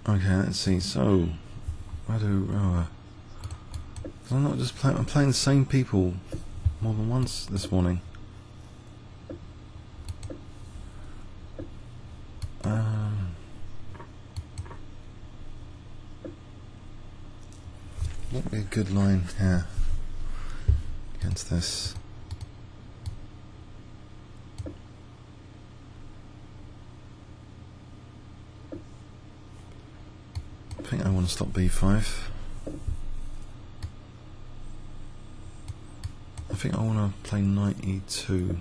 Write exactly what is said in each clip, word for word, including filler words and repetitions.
Okay, let's see. So, I do. Uh, I'm not just playing. I'm playing the same people more than once this morning. Um, what would be a good line here against this? I think I want to stop b five. I think I want to play knight e two.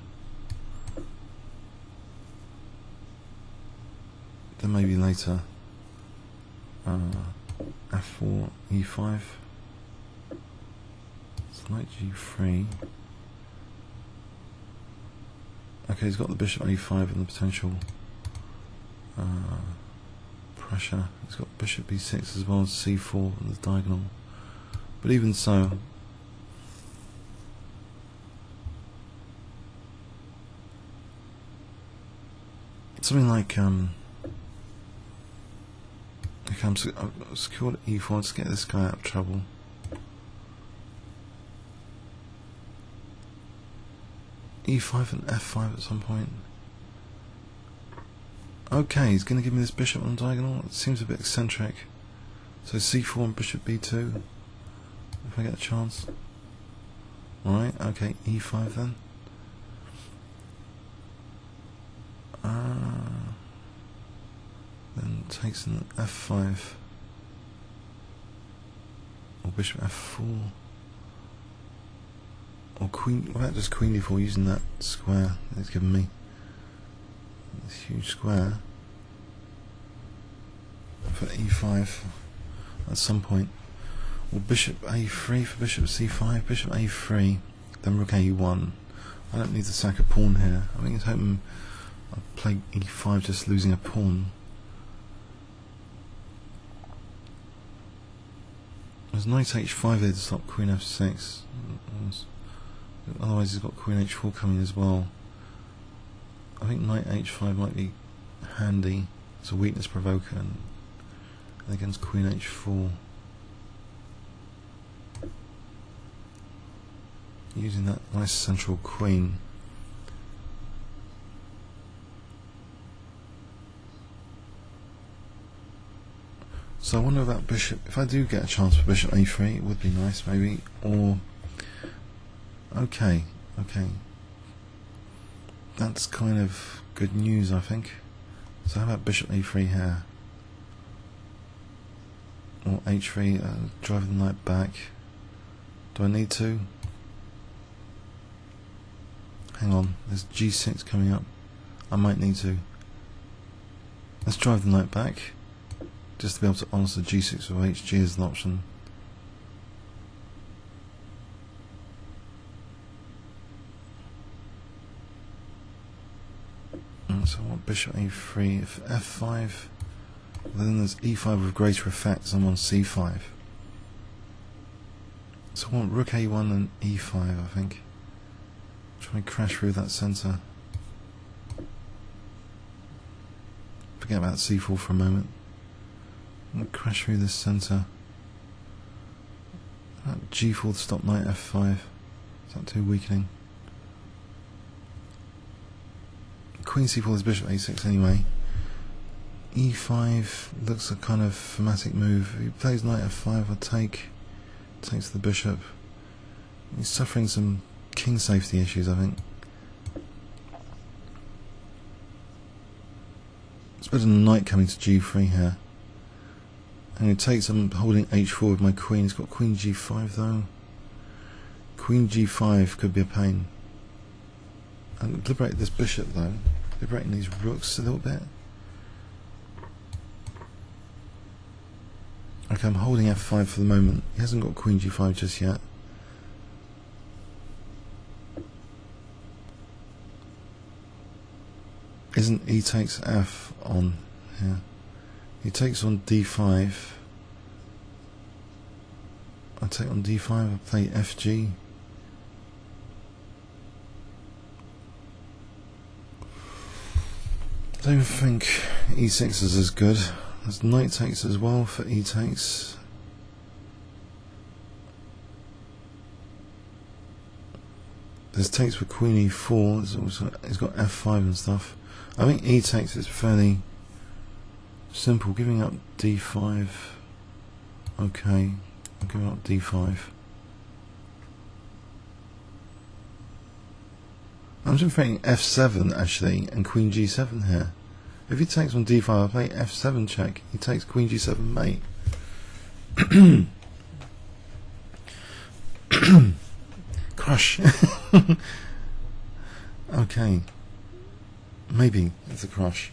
Then maybe later uh, f four, e five. It's knight g three. Okay, he's got the bishop a five and the potential uh, pressure. He's got bishop b six as well as c four and the diagonal. But even so, something like um. Okay, I'm I've secured at e four. Let's get this guy out of trouble. e five and f five at some point. Okay, he's going to give me this bishop on diagonal. It seems a bit eccentric. So c four and bishop b two, if I get a chance. Alright, okay, e five then. Uh, then takes an f five. Or bishop f four. Or queen, what about just queen d four using that square that he's given me? This huge square for e five at some point. Or bishop a three for bishop c five, bishop a three, then rook a one. I don't need to sack a pawn here. I think he's hoping I'll play e five, just losing a pawn. There's knight h five here to stop queen f six. Otherwise he's got queen h four coming as well. I think knight h five might be handy as a weakness provoker, and against queen h four. Using that nice central queen. So I wonder about bishop. If I do get a chance for bishop a three, it would be nice maybe. Or okay, okay. That's kind of good news, I think. So how about bishop a three here? Or h three, uh, driving the knight back. Do I need to? Hang on, there's g six coming up. I might need to. Let's drive the knight back, just to be able to answer g six with hg as an option. So I want bishop a three, if f five, then there's e five with greater effect, so I'm on c five. So I want rook a one and e five, I think. Try and crash through that centre. Forget about c four for a moment. I'm going to crash through this centre. g four to stop knight f five. Is that too weakening? Queen c four is bishop a six anyway. e five looks a kind of thematic move. If he plays knight f five, I'll take. Takes the bishop. He's suffering some king safety issues, I think. It's better than knight coming to g three here. And it takes, I'm holding h four with my queen. He's got queen g five though. Queen g five could be a pain. And liberate this bishop though. Liberating these rooks a little bit. Okay, I'm holding f five for the moment. He hasn't got queen g five just yet. Isn't e takes f on here? He takes on d five. I take on d five, I play fg. I don't think e six is as good. There's knight takes as well for e takes. There's takes for queen e four. There's also, it's got f five and stuff. I think e takes is fairly simple. Giving up d five. Okay, I'll give up d five. I'm just thinking f seven actually and queen g seven here. If he takes on d five, I play f seven check. He takes queen g seven mate. Crush. Okay. Maybe it's a crush.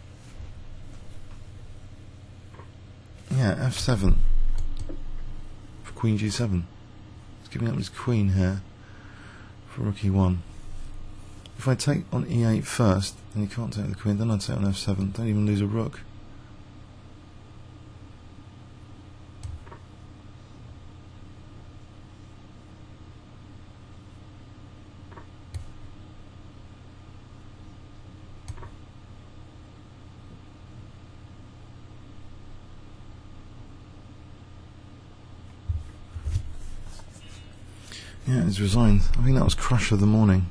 Yeah, f seven for queen g seven. He's giving up his queen here for rook e one. If I take on e eight first, then he can't take the queen, then I'd take on f seven. Don't even lose a rook. Yeah, he's resigned. I think that was crush of the morning.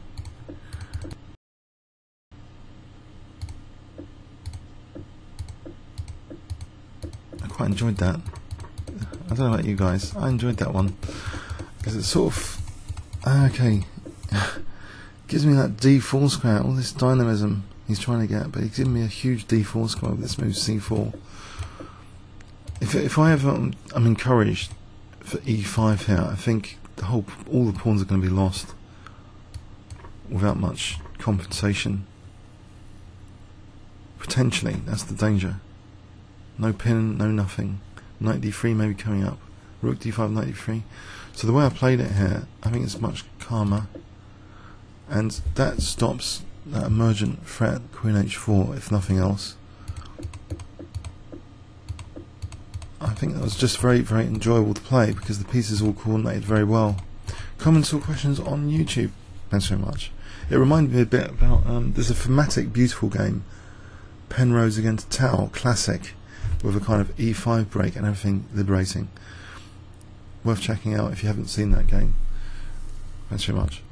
I quite enjoyed that. I don't know about you guys. I enjoyed that one because it's sort of okay. Gives me that d four square, all this dynamism he's trying to get, but he's giving me a huge d four square with this move c four. If if I ever um, I'm encouraged for e five here, I think the whole all the pawns are going to be lost without much compensation. Potentially, that's the danger. No pin, no nothing. Knight d three maybe coming up. Rook d five, knight d three. So the way I played it here, I think it's much calmer, and that stops that emergent threat, queen h four, if nothing else. I think that was just very, very enjoyable to play because the pieces all coordinated very well. Comments or questions on YouTube? Thanks very much. It reminded me a bit about, um, there's a thematic, beautiful game, Penrose against Tau, classic, with a kind of e five break and everything liberating. Worth checking out if you haven't seen that game. Thanks very much.